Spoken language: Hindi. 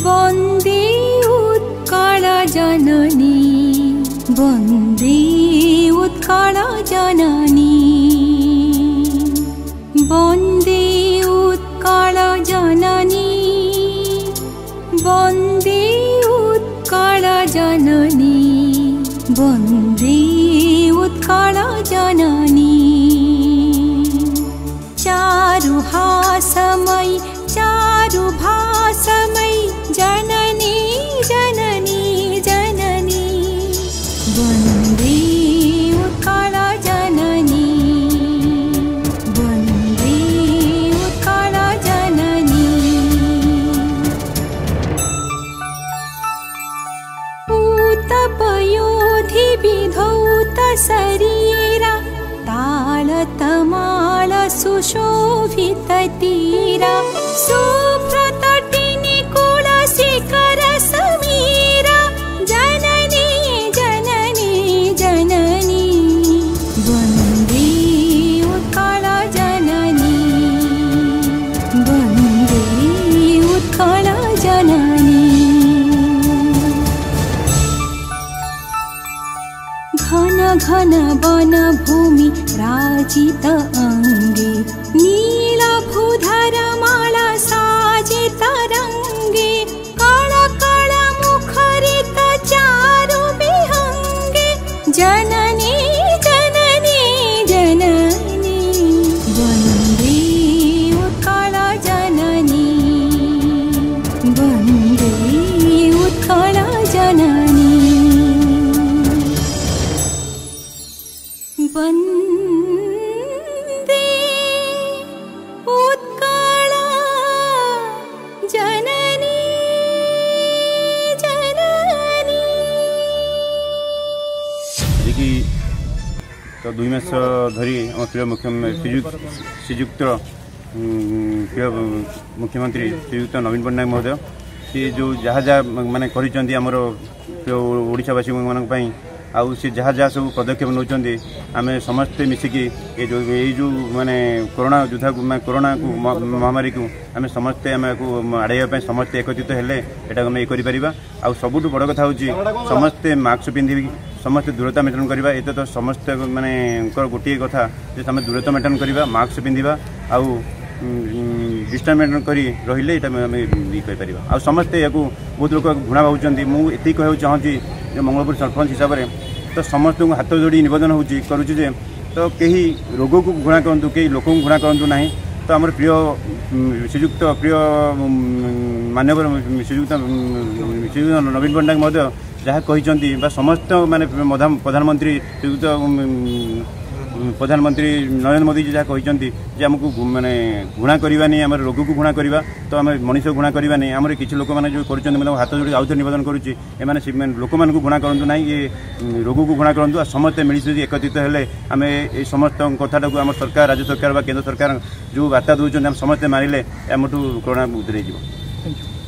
वन्दे उत्कल जननी वन्दे उत्कल जननी वन्दे उत्कल जननी वन्दे उत्कल जननी वन्दे उत्कल जननी चारुहासमयी चारुभासमयी जननी जननी जननी वन्दे उत्कल जननी वन्दे उत्कल जननी पूतपयोधि विधौत शरीरा तालतमाल सुशोभित तीरा सुप्रतटिनि कुलशिखर समीरा जननी जननी जननी वन्दे उत्कल जननी वन्दे उत्कल जननी घन घन वन भूमि राजित अंगे नीलभूधर माला साजित रंगे कळ कळ मुखरित चारु विहंगे जननी जननी जननी वन्दे उत्कल जननी वन्दे उत्कल जननी वन्दे उत्कल जननी जननी। जी तो 2 मास धरी आम प्रिय श्रीयुक्त प्रिय मुख्यमंत्री श्रीयुक्त नवीन पट्टनायक महोदय सी जो जहाँ जहाँ माने करिसेंती हमर ओडिशावासी मानक आउ सी जहाँ जहाँ सब पदक्षेप नौकरी आम समस्ते मिसिकी ये जो माने कोरोना योद्धा को कोरोना को महामारी को आम समस्ते आम आड़ाइवाई समस्ते एकत्रित हेले एटा आम ये आउ सबुठ बड़ कथा हूँ समस्ते मास्क पिंधि समस्ते दूरता मेंटेन करवा ये तो समस्ते माने गोटे कथा जे आम दूरता मेंटेन करवा मास्क पिंधा आउ डिस्टेंस मेंटेन कर रही ये आ समस्ते या बहुत लोग घृणा भावुं मुझे कहूँ चाहूँगी मंगलपुर सरपंच हिसाब से तो समस्त को हाथ जोड़ी निवेदन करुचे तो कहीं रोग को घृणा करूँ कहीं लोक को घृणा करूँ ना तो आम प्रिय श्रीयुक्त प्रिय माननीय श्रीयुक्त नवीन पट्टनायक महोदय जहाँ कहते समस्त माने प्रधानमंत्री श्रीयुक्त प्रधानमंत्री नरेंद्र मोदी जी जहाँ कहते आमको माने घृणा करवानी आम रोग को घृणा करवा तो आम मनीष को घृणा करवानी आम किसी लोक मैंने जो कर हाथ जोड़ी आउे निवेदन करुच्ची लोक मान घृणा करूँ ना ये रोग को घृणा करूँ समस्ते मिली एकत्रित हेले आम ये समस्त कथा आम सरकार राज्य सरकार केंद्र सरकार जो वार्ता दूसरे समस्ते मारे आमठू कोरोना दूरे।